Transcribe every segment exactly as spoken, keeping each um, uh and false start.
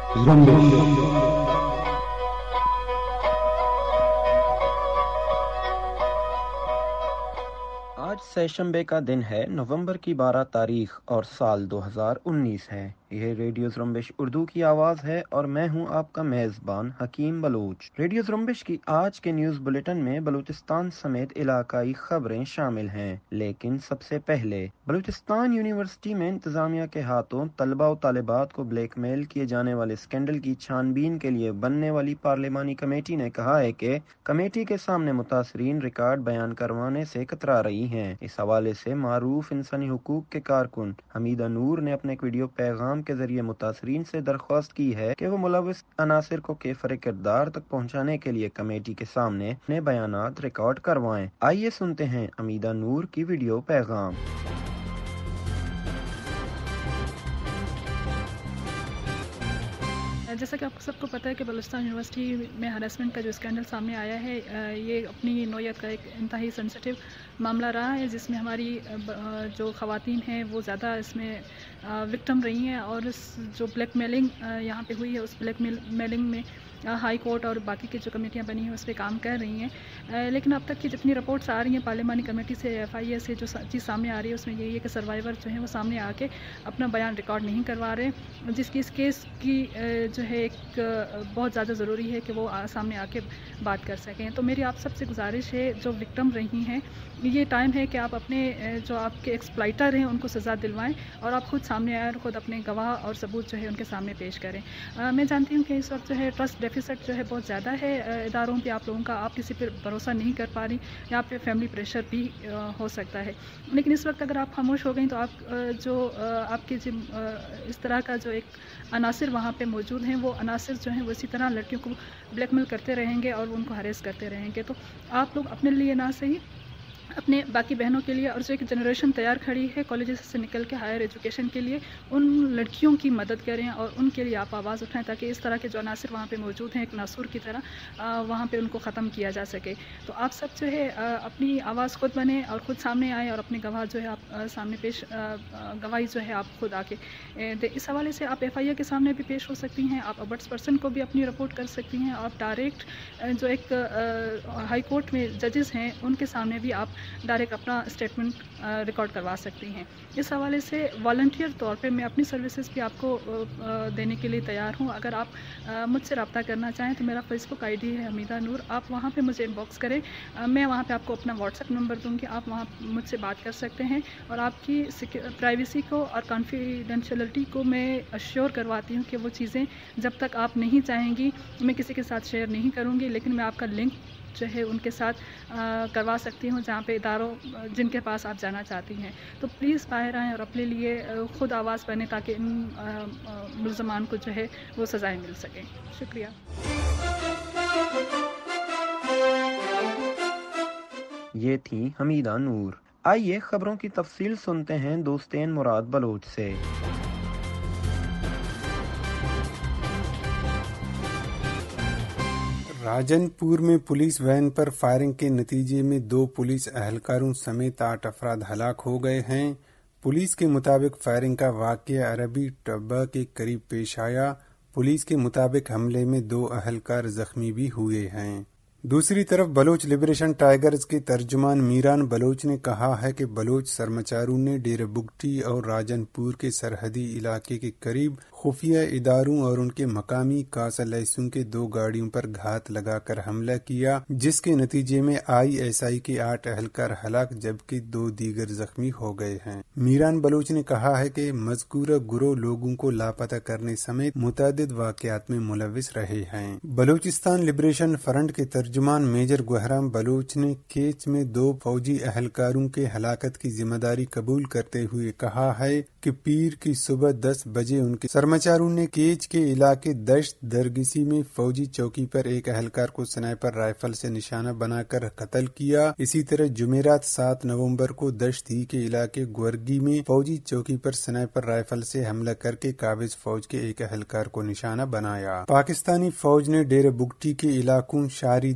آج سیشنبے کا دن ہے، نومبر کی بارہ تاریخ اور سال دو ہزار انیس ہے۔ یہ ریڈیو زرمبش اردو کی آواز ہے اور میں ہوں آپ کا میزبان حکیم بلوچ۔ ریڈیو زرمبش کی آج کے نیوز بلیٹن میں بلوچستان سمیت علاقائی خبریں شامل ہیں، لیکن سب سے پہلے بلوچستان یونیورسٹی میں انتظامیہ کے ہاتھوں طلبہ و طالبات کو بلیک میل کیے جانے والے اسکینڈل کی چھان بین کے لیے بننے والی پارلیمانی کمیٹی نے کہا ہے کہ کمیٹی کے سامنے متاثرین ریکارڈ بیان کروانے سے کترا رہی ہیں۔ اس حوالے سے معروف انسانی حقوق کے کارکن حمیدہ نور نے اپنے ایک ویڈیو پیغام کے ذریعے متاثرین سے درخواست کی ہے کہ وہ ملوث عناصر کو کیفر کردار تک پہنچانے کے لیے کمیٹی کے سامنے اپنے بیانات ریکارڈ کروائیں۔ آئیے سنتے ہیں حمیدہ نور کی ویڈیو پیغام۔ جیسا کہ آپ کو سب کو پتہ ہے کہ بلوچستان یونیورسٹی میں ہراسمنٹ کا جو اسکینڈل سامنے آیا ہے، یہ اپنی نوعیت کا ایک انتہائی سینسٹیو معاملہ رہا ہے، جس میں ہماری جو خواتین ہیں وہ زیادہ اس میں وکٹم رہی ہیں، اور اس جو بلیک میلنگ یہاں پہ ہوئی ہے اس بلیک میلنگ میں ہائی کورٹ اور باقی کی جو کمیٹیاں بنی ہیں اس پہ کام کر رہی ہیں، لیکن اب تک کی جتنی رپورٹس آ رہی ہیں پارلیمانی کمیٹی سے، ایف آئی اے سے جو چیز سامنے آ رہی ہے اس میں یہی ہے کہ سروائیور جو ہیں وہ سامنے آ کے اپنا بیان ریکارڈ نہیں کروا رہے، جس کی اس کیس کی جو ہے ایک بہت زیادہ ضروری ہے کہ وہ سامنے آ کے بات کر سکیں۔ تو میری آپ سب سے گزارش ہے جو وکٹم رہی ہیں، یہ ٹائم ہے کہ آپ اپنے جو آپ کے ایکسپلائٹر ہیں ان کو سزا دلوائیں اور آپ خود سامنے آئیں اور خود اپنے گواہ اور ثبوت جو ہے ان کے سامنے پیش کریں۔ میں جانتی ہوں کہ اس وقت جو ہے ٹرسٹ ڈیفیسٹ جو ہے بہت زیادہ ہے اداروں پہ، آپ لوگوں کا آپ کسی پہ بھروسہ نہیں کر پا رہی، یا آپ پہ فیملی پریشر بھی ہو سکتا ہے، لیکن اس وقت اگر آپ خاموش ہو گئیں تو آپ جو آپ کے جو اس طرح کا جو ایک عناصر وہاں پہ موجود ہیں، وہ عناصر جو ہیں وہ اسی طرح لڑکیوں کو بلیک میل کرتے رہیں گے اور ان کو ہریس کرتے رہیں گے۔ تو آپ لوگ اپنے لیے نہ صحیح اپنے باقی بہنوں کے لیے، اور جو ایک جنریشن تیار کھڑی ہے کالجز سے نکل کے ہائر ایجوکیشن کے لیے، ان لڑکیوں کی مدد کریں اور ان کے لیے آپ آواز اٹھائیں تاکہ اس طرح کے جو عناصر وہاں پہ موجود ہیں ایک ناسور کی طرح وہاں پہ ان کو ختم کیا جا سکے۔ تو آپ سب جو ہے اپنی آواز خود بنیں اور خود سامنے آئیں اور اپنے گواہ جو ہے آپ سامنے پیش گواہی جو ہے آپ خود آ کے دیں۔ اس حوالے سے آپ ایف آئی اے کے سامنے بھی پیش ہو سکتی ہیں، آپ ابٹس پرسن کو بھی اپنی رپورٹ کر سکتی ہیں، آپ ڈائریکٹ جو ایک ہائی کورٹ میں ججز ہیں ان کے سامنے بھی آپ ڈائریکٹ اپنا اسٹیٹمنٹ ریکارڈ کروا سکتی ہیں۔ اس حوالے سے والنٹیئر طور پہ میں اپنی سروسز بھی آپ کو دینے کے لیے تیار ہوں۔ اگر آپ مجھ سے رابطہ کرنا چاہیں تو میرا فیس بک آئی ڈی ہے حمیدہ نور، آپ وہاں پہ مجھے انباکس کریں، میں وہاں پہ آپ کو اپنا واٹس ایپ نمبر دوں گی، آپ وہاں مجھ سے بات کر سکتے ہیں، اور آپ کی پرائیویسی کو اور کانفیڈینشیلٹی کو میں اشیور کرواتی ہوں کہ وہ چیزیں جب تک آپ نہیں چاہیں گی میں کسی کے ساتھ شیئر نہیں کروں گی، لیکن میں آپ کا لنک جو ہے ان کے ساتھ کروا سکتی ہوں جہاں پہ اداروں جن کے پاس آپ جانا چاہتی ہیں۔ تو پلیز باہر آئیں اور اپنے لیے خود آواز بنیں تاکہ ان ملزمان کو جو ہے وہ سزائیں مل سکیں۔ شکریہ۔ یہ تھی حمیدہ نور۔ آئیے خبروں کی تفصیل سنتے ہیں دوستین مراد بلوچ سے۔ راجن پور میں پولیس وین پر فائرنگ کے نتیجے میں دو پولیس اہلکاروں سمیت آٹھ افراد ہلاک ہو گئے ہیں۔ پولیس کے مطابق فائرنگ کا واقعہ عربی ٹبہ کے قریب پیش آیا۔ پولیس کے مطابق حملے میں دو اہلکار زخمی بھی ہوئے ہیں۔ دوسری طرف بلوچ لبریشن ٹائیگرز کے ترجمان میران بلوچ نے کہا ہے کہ بلوچ سرمچاروں نے ڈیرہ بگٹی اور راجن پور کے سرحدی علاقے کے قریب خفیہ اداروں اور ان کے مقامی کاسلیسوں کے دو گاڑیوں پر گھات لگا کر حملہ کیا، جس کے نتیجے میں آئی ایس آئی کے آٹھ اہلکار ہلاک جبکہ دو دیگر زخمی ہو گئے ہیں۔ میران بلوچ نے کہا ہے کہ مذکورہ گروہ لوگوں کو لاپتہ کرنے سمیت متعدد واقعات میں ملوث رہے ہیں۔ بلوچستان لبریشن فرنٹ کے ترجمان میجر گہرام بلوچ نے کیچ میں دو فوجی اہلکاروں کے ہلاکت کی ذمہ داری قبول کرتے ہوئے کہا ہے کہ پیر کی صبح دس بجے ان کے سرمچاروں نے کیچ کے علاقے دشت درگسی میں فوجی چوکی پر ایک اہلکار کو سنائپر رائفل سے نشانہ بنا کر قتل کیا۔ اسی طرح جمعرات سات نومبر کو دشت ہی کے علاقے گورگی میں فوجی چوکی پر سنائپر رائفل سے حملہ کر کے قابض فوج کے ایک اہلکار کو نشانہ بنایا۔ پاکستانی فوج نے ڈیرہ بگٹی کے علاقوں شاری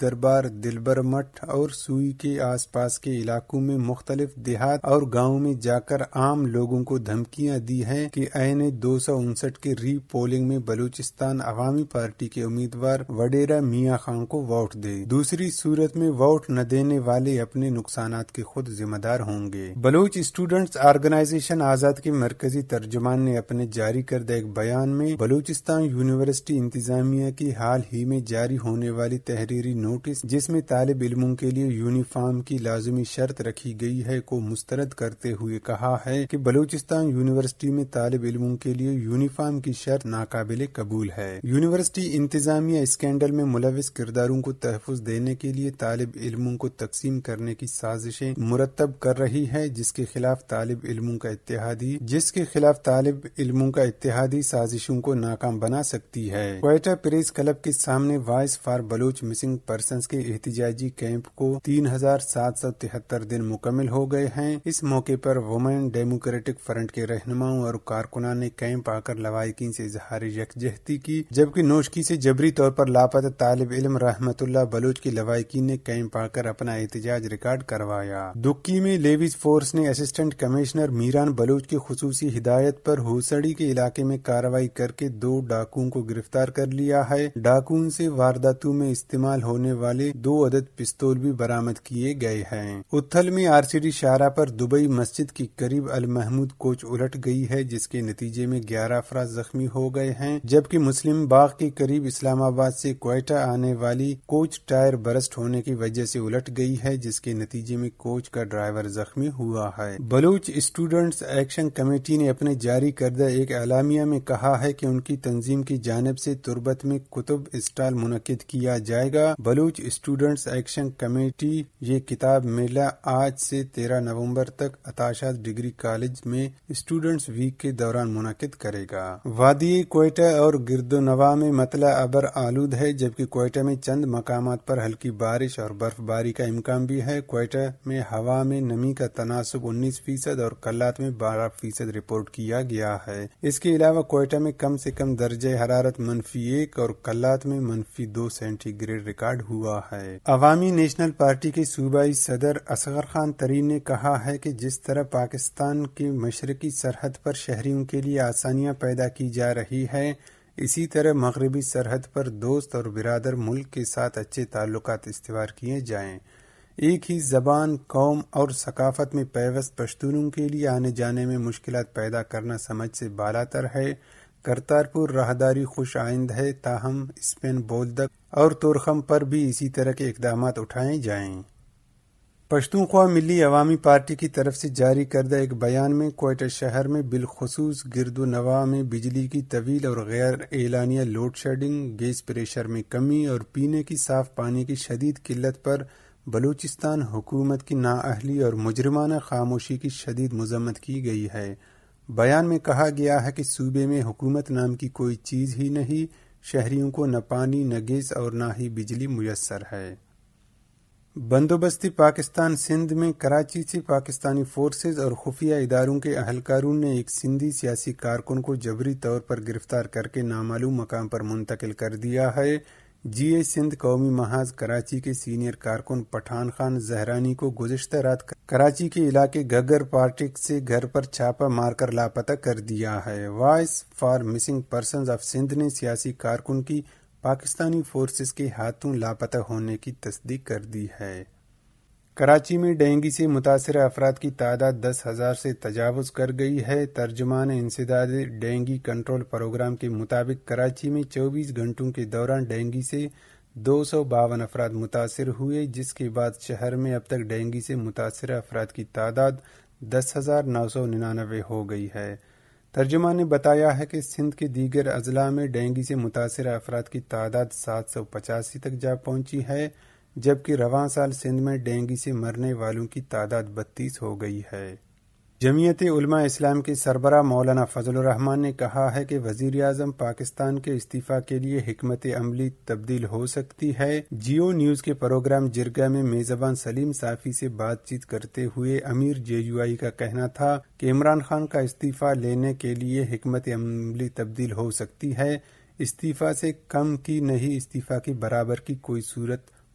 دربار، دلبر مٹھ اور سوئی کے آس پاس کے علاقوں میں مختلف دیہات اور گاؤں میں جا کر عام لوگوں کو دھمکیاں دی ہیں کہ این دو سو انسٹھ کے ری پولنگ میں بلوچستان عوامی پارٹی کے امیدوار وڈیرا میاں خان کو ووٹ دے، دوسری صورت میں ووٹ نہ دینے والے اپنے نقصانات کے خود ذمہ دار ہوں گے۔ بلوچ اسٹوڈنٹس آرگنائزیشن آزاد کے مرکزی ترجمان نے اپنے جاری کردہ ایک بیان میں بلوچستان یونیورسٹی انتظامیہ کی حال ہی میں جاری ہونے والی تحریری نوٹس جس میں طالب علموں کے لیے یونیفارم کی لازمی شرط رکھی گئی ہے کو مسترد کرتے ہوئے کہا ہے کہ بلوچستان یونیورسٹی میں طالب علموں کے لیے یونیفارم کی شرط ناقابل قبول ہے۔ یونیورسٹی انتظامیہ اسکینڈل میں ملوث کرداروں کو تحفظ دینے کے لیے طالب علموں کو تقسیم کرنے کی سازشیں مرتب کر رہی ہے، جس کے خلاف طالب علموں کا اتحادی جس کے خلاف طالب علموں کا اتحادی سازشوں کو ناکام بنا سکتی ہے۔ کوئٹہ پریس کلب کے سامنے voice for Baloch missing persons کے احتجاجی کیمپ کو تین ہزار سات سو تہتر دن مکمل ہو گئے ہیں۔ اس موقع پر وومن ڈیموکریٹک فرنٹ کے رہنماؤں اور کارکنان نے کیمپ آ کر لوائقین سے اظہار یکجہتی کی، جبکہ نوشکی سے جبری طور پر لاپتہ طالب علم رحمت اللہ بلوچ کے لوائقین نے کیمپ آ کر اپنا احتجاج ریکارڈ کروایا۔ دکی میں لیویز فورس نے اسسٹنٹ کمشنر میران بلوچ کی خصوصی ہدایت پر ہوسڑی کے علاقے میں کارروائی کر کے دو ڈاکوؤں کو گرفتار کر لیا ہے۔ ڈاکوؤں سے وارداتوں میں استعمال ہونے والے دو عدد پستول بھی برآمد کیے گئے ہیں۔ اتھل میں آر سی ڈی شاہراہ پر دبئی مسجد کے قریب المحمود کوچ الٹ گئی ہے، جس کے نتیجے میں گیارہ افراد زخمی ہو گئے ہیں، جبکہ مسلم باغ کے قریب اسلام آباد سے کوئٹہ آنے والی کوچ ٹائر برسٹ ہونے کی وجہ سے الٹ گئی ہے، جس کے نتیجے میں کوچ کا ڈرائیور زخمی ہوا ہے۔ بلوچ اسٹوڈنٹس ایکشن کمیٹی نے اپنے جاری کردہ ایک اعلامیہ میں کہا ہے کہ ان کی تنظیم کی جانب سے تربت میں کتب اسٹال منعقد کیا جائے گا۔ بلوچ اسٹوڈنٹس ایکشن کمیٹی یہ کتاب میلہ آج سے تیرہ نومبر تک اتاشاد ڈگری کالج میں اسٹوڈنٹس ویک کے دوران منعقد کرے گا۔ وادی کوئٹہ اور گرد و نواح میں مطلع ابر آلود ہے، جبکہ کوئٹہ میں چند مقامات پر ہلکی بارش اور برف باری کا امکان بھی ہے۔ کوئٹہ میں ہوا میں نمی کا تناسب انیس فیصد اور کلات میں بارہ فیصد رپورٹ کیا گیا ہے۔ اس کے علاوہ کوئٹہ میں کم سے کم درجہ حرارت منفی ایک اور کلات میں منفی دو سینٹی گریڈ ریکارڈ ہوا ہے۔ عوامی نیشنل پارٹی کے صوبائی صدر اصغر خان ترین نے کہا ہے کہ جس طرح پاکستان کے مشرقی سرحد پر شہریوں کے لیے آسانیاں پیدا کی جا رہی ہے، اسی طرح مغربی سرحد پر دوست اور برادر ملک کے ساتھ اچھے تعلقات استوار کیے جائیں۔ ایک ہی زبان، قوم اور ثقافت میں پیوست پشتونوں کے لیے آنے جانے میں مشکلات پیدا کرنا سمجھ سے بالاتر ہے۔ کرتارپور راہداری خوش آئند ہے، تاہم اسپین بولدک اور تورخم پر بھی اسی طرح کے اقدامات اٹھائے جائیں۔ پشتونخوا ملی عوامی پارٹی کی طرف سے جاری کردہ ایک بیان میں کوئٹہ شہر میں بالخصوص گرد و نواح میں بجلی کی طویل اور غیر اعلانیہ لوڈ شیڈنگ، گیس پریشر میں کمی اور پینے کی صاف پانی کی شدید قلت پر بلوچستان حکومت کی نااہلی اور مجرمانہ خاموشی کی شدید مذمت کی گئی ہے۔ بیان میں کہا گیا ہے کہ صوبے میں حکومت نام کی کوئی چیز ہی نہیں، شہریوں کو نہ پانی، نہ گیس اور نہ ہی بجلی میسر ہے۔ بندوبستی پاکستان سندھ میں کراچی سے پاکستانی فورسز اور خفیہ اداروں کے اہلکاروں نے ایک سندھی سیاسی کارکن کو جبری طور پر گرفتار کر کے نامعلوم مقام پر منتقل کر دیا ہے۔ جی اے سندھ قومی محاذ کراچی کے سینئر کارکن پٹھان خان زہرانی کو گزشتہ رات کراچی کے علاقے گگر پارٹک سے گھر پر چھاپہ مار کر لاپتہ کر دیا ہے۔ Voice for missing persons of Sindh نے سیاسی کارکن کی پاکستانی فورسز کے ہاتھوں لاپتہ ہونے کی تصدیق کر دی ہے۔ کراچی میں ڈینگی سے متاثرہ افراد کی تعداد دس ہزار سے تجاوز کر گئی ہے۔ ترجمان انسداد ڈینگی کنٹرول پروگرام کے مطابق کراچی میں چوبیس گھنٹوں کے دوران ڈینگی سے دو سو باون افراد متاثر ہوئے، جس کے بعد شہر میں اب تک ڈینگی سے متاثرہ افراد کی تعداد دس ہزار نو سو ننانوے ہو گئی ہے۔ ترجمان نے بتایا ہے کہ سندھ کے دیگر اضلاع میں ڈینگی سے متاثرہ افراد کی تعداد سات سو پچاسی تک جا پہنچی ہے، جبکہ رواں سال سندھ میں ڈینگی سے مرنے والوں کی تعداد بتیس ہو گئی ہے۔ جمعیت علماء اسلام کے سربراہ مولانا فضل الرحمان نے کہا ہے کہ وزیر اعظم پاکستان کے استعفیٰ کے لیے حکمت عملی تبدیل ہو سکتی ہے۔ جیو نیوز کے پروگرام جرگہ میں میزبان سلیم صافی سے بات چیت کرتے ہوئے امیر جے یو آئی کا کہنا تھا کہ عمران خان کا استعفیٰ لینے کے لیے حکمت عملی تبدیل ہو سکتی ہے۔ استعفیٰ سے کم کی نہیں، استعفیٰ کے برابر کی کوئی صورت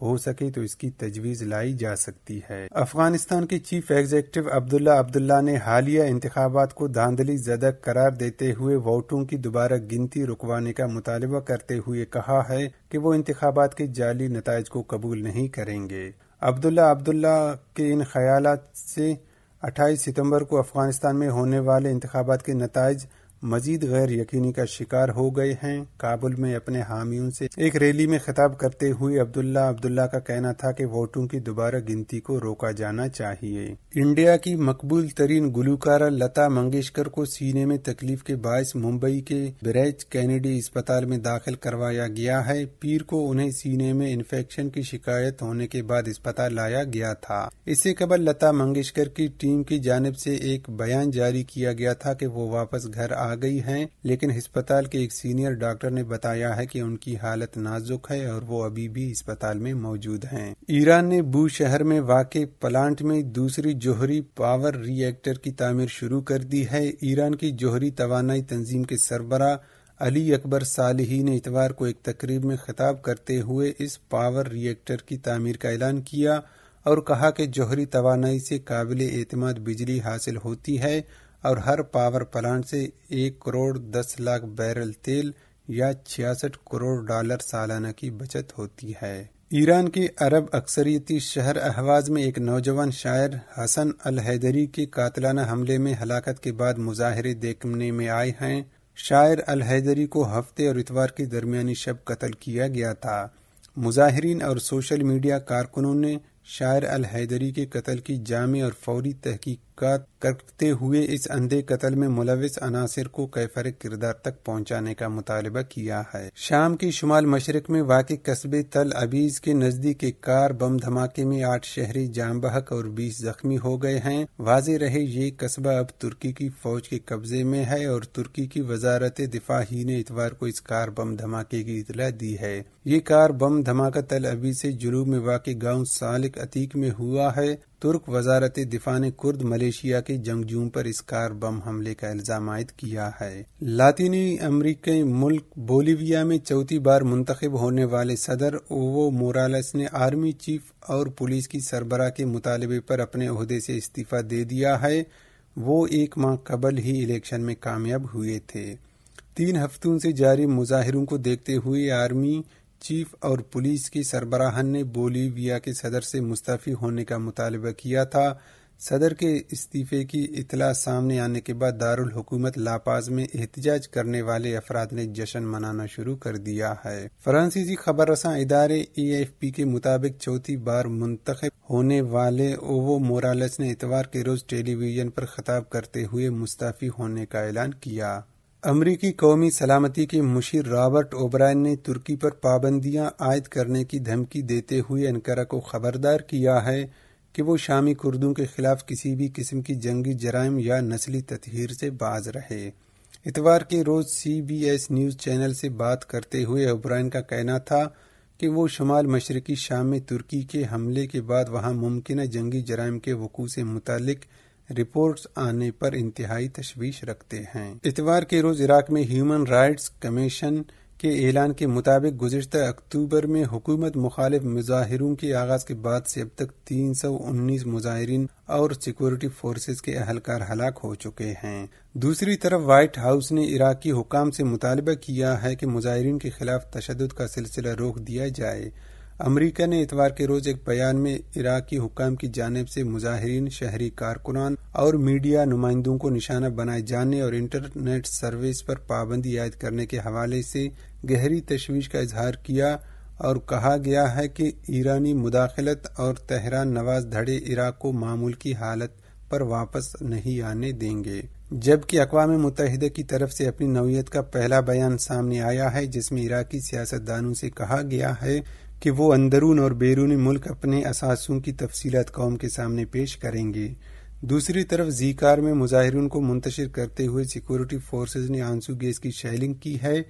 ہو سکے تو اس کی تجویز لائی جا سکتی ہے۔ افغانستان کے چیف ایگزیکٹو عبداللہ عبداللہ نے حالیہ انتخابات کو دھاندلی زدہ قرار دیتے ہوئے ووٹوں کی دوبارہ گنتی رکوانے کا مطالبہ کرتے ہوئے کہا ہے کہ وہ انتخابات کے جعلی نتائج کو قبول نہیں کریں گے۔ عبداللہ عبداللہ کے ان خیالات سے اٹھائیس ستمبر کو افغانستان میں ہونے والے انتخابات کے نتائج مزید غیر یقینی کا شکار ہو گئے ہیں۔ کابل میں اپنے حامیوں سے ایک ریلی میں خطاب کرتے ہوئے عبداللہ عبداللہ کا کہنا تھا کہ ووٹوں کی دوبارہ گنتی کو روکا جانا چاہیے۔ انڈیا کی مقبول ترین گلوکارہ لتا منگیشکر کو سینے میں تکلیف کے باعث ممبئی کے بریچ کینیڈی اسپتال میں داخل کروایا گیا ہے۔ پیر کو انہیں سینے میں انفیکشن کی شکایت ہونے کے بعد اسپتال لایا گیا تھا۔ اس سے قبل لتا منگیشکر کی ٹیم کی جانب سے ایک بیان جاری کیا گیا تھا کہ وہ واپس گھر آ گئی ہیں، لیکن ہسپتال کے ایک سینئر ڈاکٹر نے بتایا ہے کہ ان کی حالت نازک ہے اور وہ ابھی بھی ہسپتال میں موجود ہیں۔ ایران نے بو شہر میں واقع پلانٹ میں دوسری جوہری پاور ری ایکٹر کی تعمیر شروع کر دی ہے۔ ایران کی جوہری توانائی تنظیم کے سربراہ علی اکبر صالحی نے اتوار کو ایک تقریب میں خطاب کرتے ہوئے اس پاور ری ایکٹر کی تعمیر کا اعلان کیا اور کہا کہ جوہری توانائی سے قابل اعتماد بجلی حاصل ہوتی ہے اور ہر پاور پلانٹ سے ایک کروڑ دس لاکھ بیرل تیل یا چھیاسٹھ کروڑ ڈالر سالانہ کی بچت ہوتی ہے۔ ایران کے عرب اکثریتی شہر اہواز میں ایک نوجوان شاعر حسن الحیدری کے قاتلانہ حملے میں ہلاکت کے بعد مظاہرے دیکھنے میں آئے ہیں۔ شاعر الحیدری کو ہفتے اور اتوار کی درمیانی شب قتل کیا گیا تھا۔ مظاہرین اور سوشل میڈیا کارکنوں نے شاعر الحیدری کے قتل کی جامع اور فوری تحقیقات کرتے ہوئے اس اندھے قتل میں ملوث عناصر کو کیفر کردار تک پہنچانے کا مطالبہ کیا ہے۔ شام کے شمال مشرق میں واقع قصبے تل عبیز کے نزدیک ایک کار بم دھماکے میں آٹھ شہری جاں بحق اور بیس زخمی ہو گئے ہیں۔ واضح رہے یہ قصبہ اب ترکی کی فوج کے قبضے میں ہے اور ترکی کی وزارت دفاع ہی نے اتوار کو اس کار بم دھماکے کی اطلاع دی ہے۔ یہ کار بم دھماکہ تل عبیز سے جنوب میں واقع گاؤں سالک عتیق میں ہوا ہے۔ ترک وزارت دفاع نے کرد ملیشیا کے جنگجوؤں پر اس کار بم حملے کا الزام عائد کیا ہے۔ لاطینی امریکی ملک بولیویا میں چوتھی بار منتخب ہونے والے صدر اوو مورالس نے آرمی چیف اور پولیس کی سربراہ کے مطالبے پر اپنے عہدے سے استعفیٰ دے دیا ہے۔ وہ ایک ماہ قبل ہی الیکشن میں کامیاب ہوئے تھے۔ تین ہفتوں سے جاری مظاہروں کو دیکھتے ہوئے آرمی چیف اور پولیس کی سربراہان نے بولیویا کے صدر سے مستعفی ہونے کا مطالبہ کیا تھا۔ صدر کے استعفے کی اطلاع سامنے آنے کے بعد دارالحکومت لاپاز میں احتجاج کرنے والے افراد نے جشن منانا شروع کر دیا ہے۔ فرانسیسی خبر رساں ادارے اے ایف پی کے مطابق چوتھی بار منتخب ہونے والے اوو مورالس نے اتوار کے روز ٹیلی ویژن پر خطاب کرتے ہوئے مستعفی ہونے کا اعلان کیا۔ امریکی قومی سلامتی کے مشیر رابرٹ اوبرائن نے ترکی پر پابندیاں عائد کرنے کی دھمکی دیتے ہوئے انقرہ کو خبردار کیا ہے کہ وہ شامی کردوں کے خلاف کسی بھی قسم کی جنگی جرائم یا نسلی تطہیر سے باز رہے۔ اتوار کے روز C B S news channel سے بات کرتے ہوئے اوبرائن کا کہنا تھا کہ وہ شمال مشرقی شام میں ترکی کے حملے کے بعد وہاں ممکنہ جنگی جرائم کے وقوع سے متعلق رپورٹس آنے پر انتہائی تشویش رکھتے ہیں۔ اتوار کے روز عراق میں ہیومن رائٹس کمیشن کے اعلان کے مطابق گزشتہ اکتوبر میں حکومت مخالف مظاہروں کے آغاز کے بعد سے اب تک تین سو انیس مظاہرین اور سیکورٹی فورسز کے اہلکار ہلاک ہو چکے ہیں۔ دوسری طرف وائٹ ہاؤس نے عراقی حکام سے مطالبہ کیا ہے کہ مظاہرین کے خلاف تشدد کا سلسلہ روک دیا جائے۔ امریکہ نے اتوار کے روز ایک بیان میں عراقی حکام کی جانب سے مظاہرین، شہری کارکنان اور میڈیا نمائندوں کو نشانہ بنائے جانے اور انٹرنیٹ سروس پر پابندی عائد کرنے کے حوالے سے گہری تشویش کا اظہار کیا اور کہا گیا ہے کہ ایرانی مداخلت اور تہران نواز دھڑے عراق کو معمول کی حالت پر واپس نہیں آنے دیں گے، جبکہ اقوام متحدہ کی طرف سے اپنی نوعیت کا پہلا بیان سامنے آیا ہے جس میں عراقی سیاستدانوں سے کہا گیا ہے کہ وہ اندرون اور بیرون ملک اپنے اثاثوں کی تفصیلات قوم کے سامنے پیش کریں گے۔ دوسری طرف زیکار میں مظاہرین کو منتشر کرتے ہوئے سیکورٹی فورسز نے آنسو گیس کی شیلنگ کی ہے،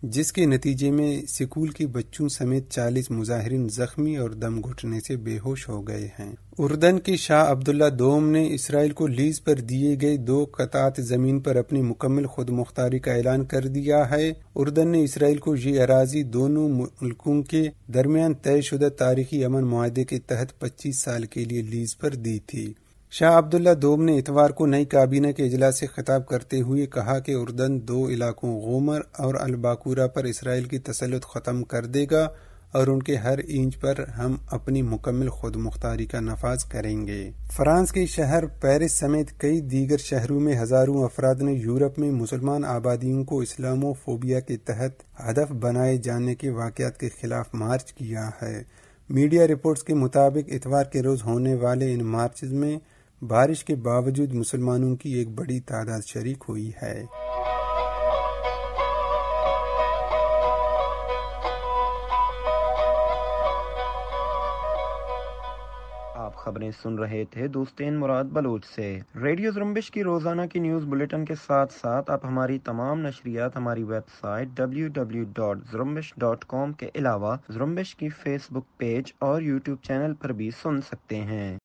جس کے نتیجے میں اسکول کے بچوں سمیت چالیس مظاہرین زخمی اور دم گھٹنے سے بے ہوش ہو گئے ہیں۔ اردن کے شاہ عبداللہ دوم نے اسرائیل کو لیز پر دیے گئے دو قطعات زمین پر اپنی مکمل خود مختاری کا اعلان کر دیا ہے۔ اردن نے اسرائیل کو یہ اراضی دونوں ملکوں کے درمیان طے شدہ تاریخی امن معاہدے کے تحت پچیس سال کے لیے لیز پر دی تھی۔ شاہ عبداللہ دوم نے اتوار کو نئی کابینہ کے اجلاس سے خطاب کرتے ہوئے کہا کہ اردن دو علاقوں غومر اور الباکورہ پر اسرائیل کی تسلط ختم کر دے گا اور ان کے ہر اینچ پر ہم اپنی مکمل خود مختاری کا نفاذ کریں گے۔ فرانس کے شہر پیرس سمیت کئی دیگر شہروں میں ہزاروں افراد نے یورپ میں مسلمان آبادیوں کو اسلامو فوبیا کے تحت ہدف بنائے جانے کے واقعات کے خلاف مارچ کیا ہے۔ میڈیا رپورٹس کے مطابق اتوار کے روز ہونے والے ان مارچز میں بارش کے باوجود مسلمانوں کی ایک بڑی تعداد شریک ہوئی ہے۔ آپ خبریں سن رہے تھے دوستین مراد بلوچ سے۔ ریڈیو زرمبش کی روزانہ کی نیوز بلیٹن کے ساتھ ساتھ آپ ہماری تمام نشریات ہماری website W W W dot Zrumbesh dot com کے علاوہ زرمبش کی فیس بک پیج اور یوٹیوب چینل پر بھی سن سکتے ہیں۔